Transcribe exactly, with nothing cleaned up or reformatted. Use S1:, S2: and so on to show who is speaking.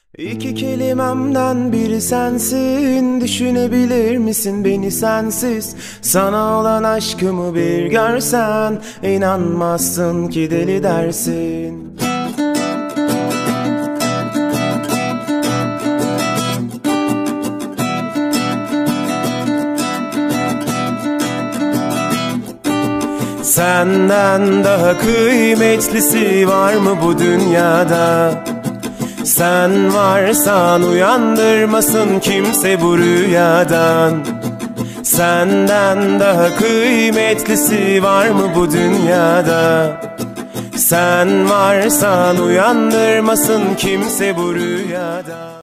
S1: İki kelimemden biri sensin. Düşünebilir misin beni sensiz? Sana olan aşkımı bir görsen, inanmazsın ki deli dersin. Senden daha kıymetlisi var mı bu dünyada? Sen varsan uyandırmasın kimse bu rüyadan. Senden daha kıymetlisi var mı bu dünyada? Sen varsan uyandırmasın kimse bu rüyadan.